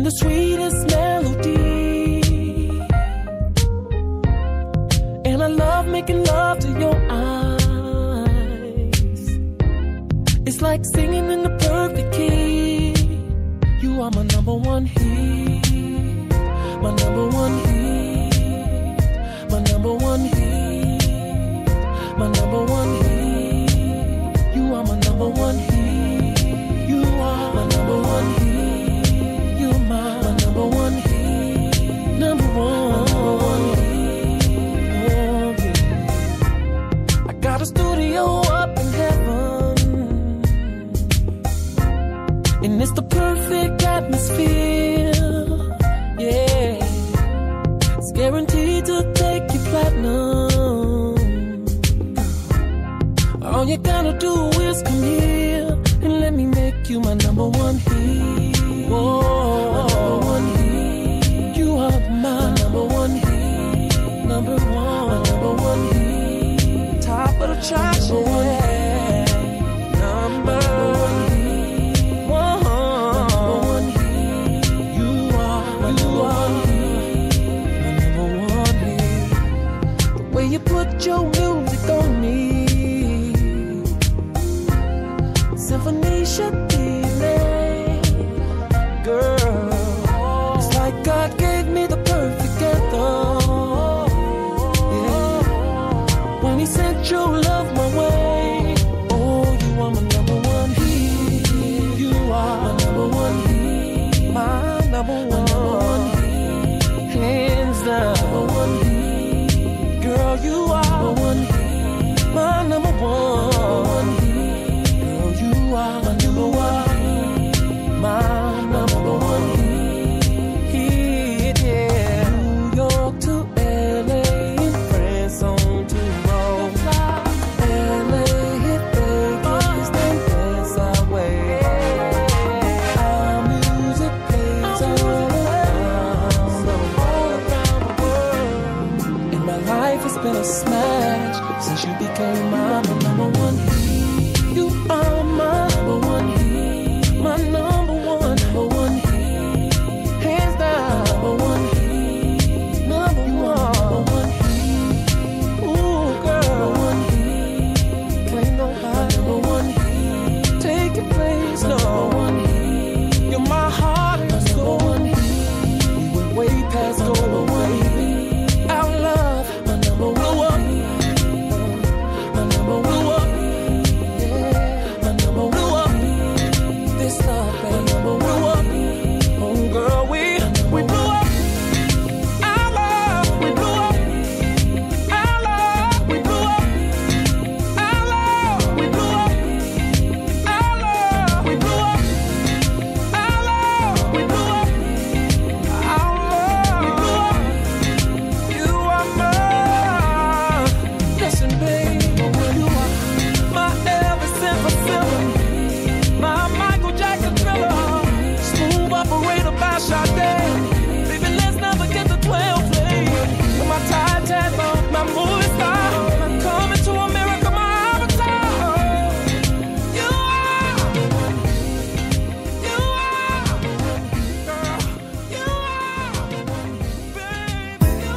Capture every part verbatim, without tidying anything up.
the sweetest melody. And I love making love to your eyes. It's like singing in the perfect key. You are my number one hit, my number one hit, my number one hit, my number one hit. You are my number one hit. You are my number one hit. You're my, my number one hit. Number one, number one hit. Oh, yeah. I got a studio up in heaven, and it's the perfect atmosphere. Yeah, it's guaranteed to take you platinum. All you gotta do is come here and let me make you my number one hit. Whoa, my number one hit. You are my, my number one hit. Number one, my number one hit. Top of the chart, number one hit. Number one hit. Whoa, number one hit. You are my number one hit. My number one hit. The way you put your music on me, symphony should be made, girl. It's like God gave me the perfect anthem. Yeah. When He sent your love my way. Oh, you are my number one hit. You are my number one hit. My number one, my number one hit. Hands down, number one hit. Girl, you are number one hit. My number one hit. You are my number one, my number one hit, yeah. New York to L A and France on to Rome. L A hit Vegas, then dance our way. Our music plays all around, all around the world. And my life has been a smash since you became my number one hit. You are my number one hit, my number one, number one hit, hands down, number one hit, number one, number one hit. Ooh, girl, number one hit, claim nobody, number one hit, take your place, number one hit. You're my heart and soul, one hit. We went way past number one hit. Our love, my number one hit, my number one hit. This love, baby, number one. Oh, girl, we, we blew up. Our love, we blew up. Our love, we blew up. Our love, we blew up. Our love, we blew up. Our love, we blew up. Our love, we blew up. You are mine. Listen, baby, you are my Elvis and Priscilla. My Michael Jackson thriller, smooth operator by Sade. Baby, let's never get the twelve play. My Titanic, my movie star, coming to America, my avatar. You are, you are, girl, you are, baby, you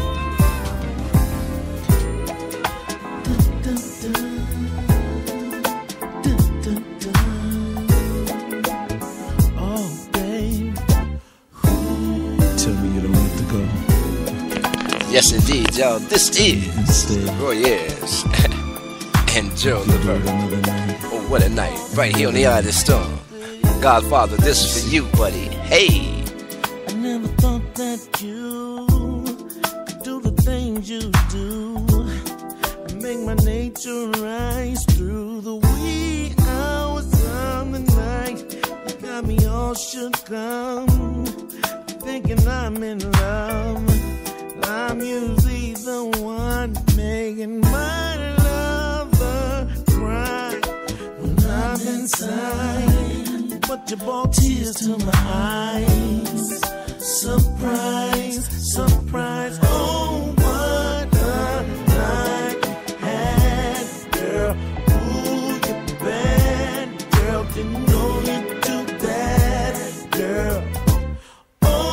Yes, indeed, y'all. This is Royez and Joe Levert. Oh, what a night. Right here on the Eye of the Storm. Godfather, this is for you, buddy. Hey. I never thought that you could do the things you do and make my nature rise through the wee hours of the night. You got me all shook up, thinking I'm in love. I'm usually the one making my lover cry when I'm inside, but you brought tears to my eyes. Surprise, surprise, oh what a night we had, girl. Ooh, you're bad, girl. Didn't know you do that, girl. Oh,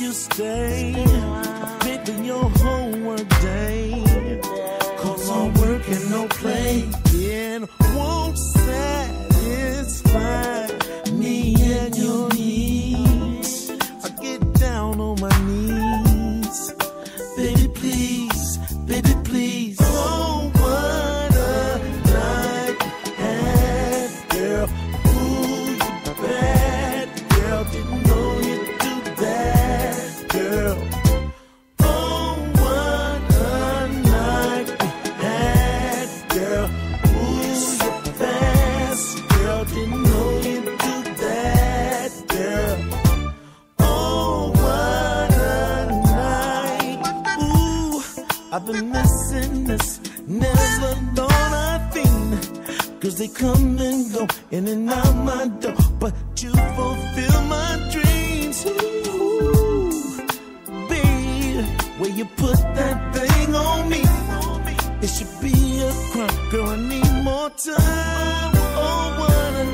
you stay. Maybe your whole work day. Cause all work and no play. It won't satisfy me and your needs. I get down on my knees. Baby, please, baby, please. Oh, what a night had, girl. Ooh, you bad, girl. Didn't know you'd do that, girl. Oh, what a night we had, girl. Ooh, you fast, girl. Didn't know you'd do that, girl. Oh, what a night. Ooh, I've been missing this. Never thought I'd fiend. Cause they come and go in and out my door. But you fulfill my dreams. Ooh, babe, where you put that thing on me. It should be a crime, girl, I need more time. Oh, what a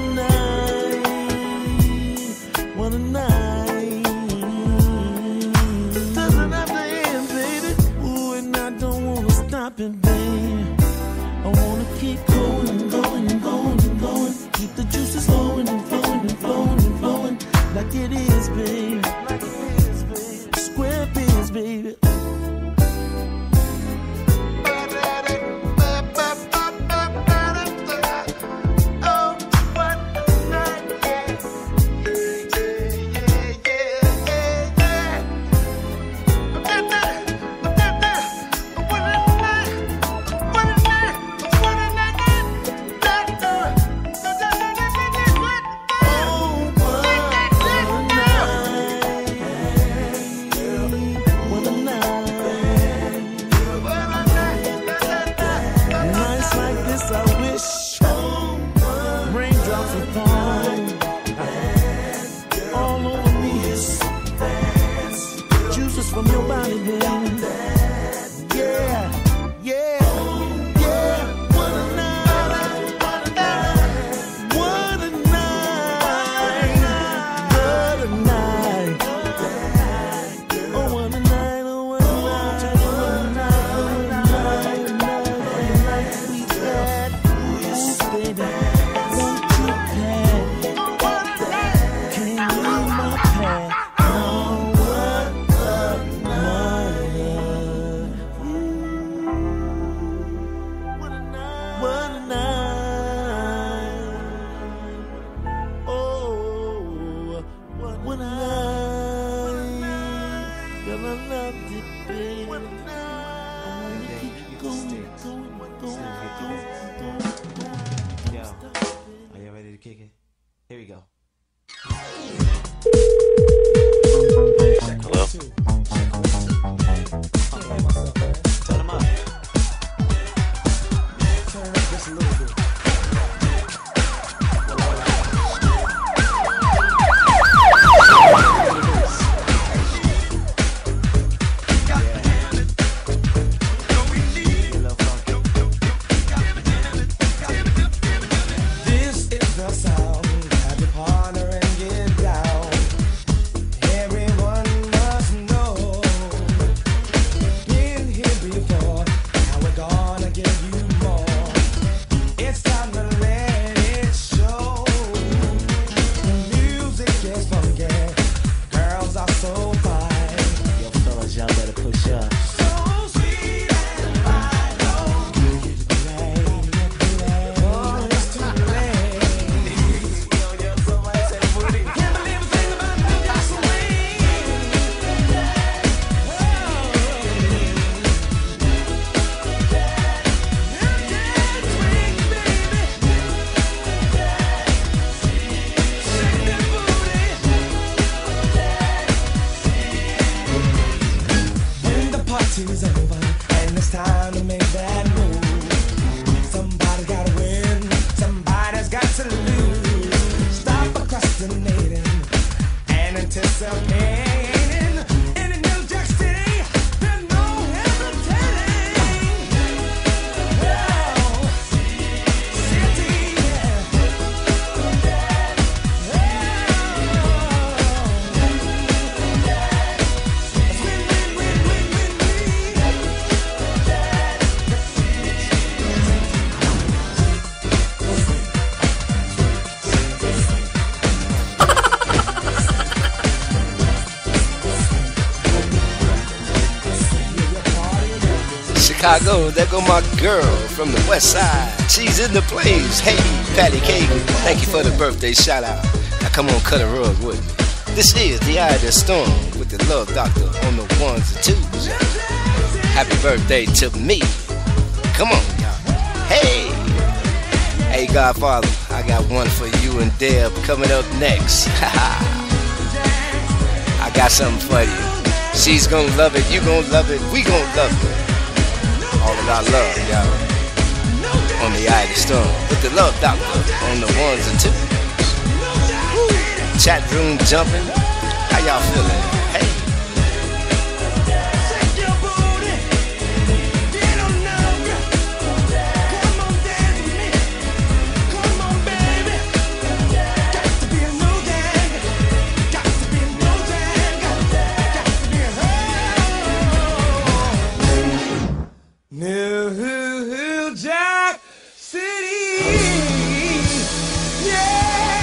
night. What a night. Doesn't have to end, baby. Ooh, and I don't wanna stop it, babe. I wanna keep going and going and going and going. Keep the juices flowing and flowing and flowing and flowing. Like it is, babe. Like it is, babe. Square biz, baby. From your body, baby. Yeah, yeah, yeah. What a night, what a night, what a night, what a night. Oh, what a night, oh, what a night, what a night, what a night, what a night we had. Ooh, baby, won't you pat? Can't leave my pad. Here we go. Hello? Turn them up. Turn it up just a little bit. This is the sound. Have your partner and get down. Everyone must know. Been here before. Now we're gonna give you more. It's time to let it show. The music is funky. Girls are so fine. Yo, fellas, y'all better push up. So sweet and fine. Oh, it's too late. Oh, it's too late. Can't believe a thing about new gasoline. When the party's over and it's time to make that move, somebody gotta win, somebody's got to lose. Stop procrastinating and anticipating. In a New Jack City, there's no hesitating. Oh, city, yeah. Oh, Chicago, there go my girl from the west side. She's in the place. Hey, Patty Kagan, thank you for the birthday shout out. Now come on, cut a rug with me. This is the Eye of the Storm with the Love Doctor on the ones and twos. Happy birthday to me. Come on, y'all. Hey, hey, Godfather, I got one for you and Deb coming up next. I got something for you. She's gonna love it, you gonna love it, we gonna love it. All about love, y'all. On the Eye of the Storm with the Love Doctor on the ones and twos. Chat room jumping. How y'all feeling? Hey. Shake your booty. Get on now, girl. Come on, dance with me. Come on, baby. Got to be a new thing. Got to be a new thing. Got to be a New Jack City. Yeah.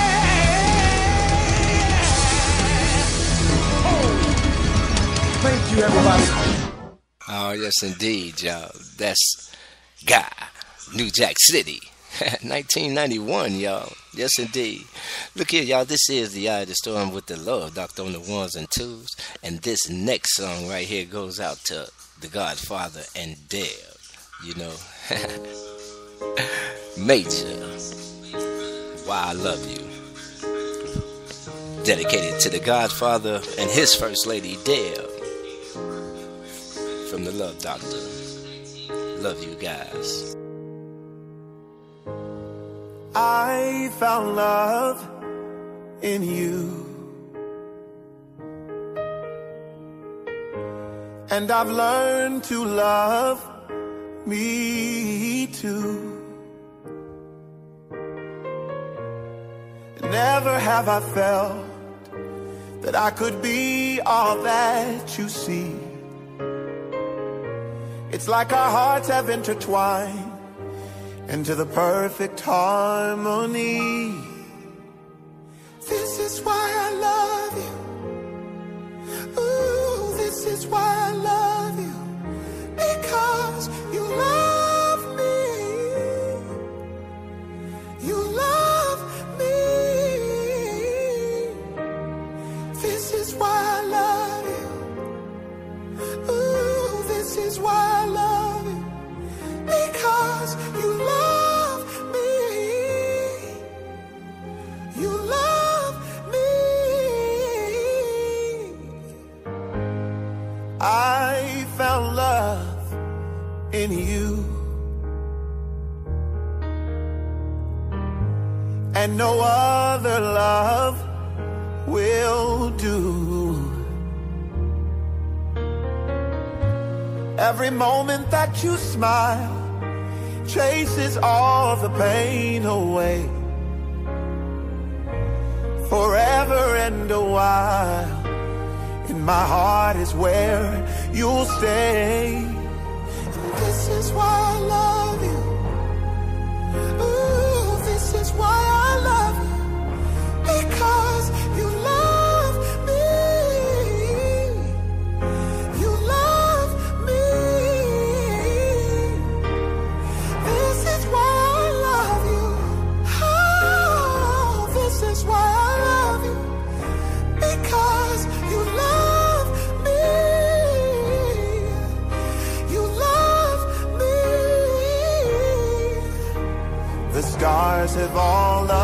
Thank you, everybody. Oh, yes, indeed, y'all. That's Guy, New Jack City, nineteen ninety-one, y'all. Yes, indeed. Look here, y'all. This is the Eye of the Storm with the Love Doctor on the ones and twos. And this next song right here goes out to the Godfather and Deb. You know, Major, Why I Love You. Dedicated to the Godfather and his First Lady, Deb. From the Love Doctor. Love you guys. I found love in you, and I've learned to love me too. Never have I felt that I could be all that you see. It's like our hearts have intertwined into the perfect harmony. This is why I love you. Ooh, this is why I love you. Because you love me. You love me. This is why I love you. Ooh, this is why I love you. Because you love me. You love me. I found love in you, and no other love will do. Every moment that you smile chases all the pain away. Forever and a while, in my heart is where you'll stay. And this is why I love you. Ooh, this is why I love you. Because you love me. You love me. This is why I love you. Oh, this is why I love you. Because you love me. You love me. The stars have all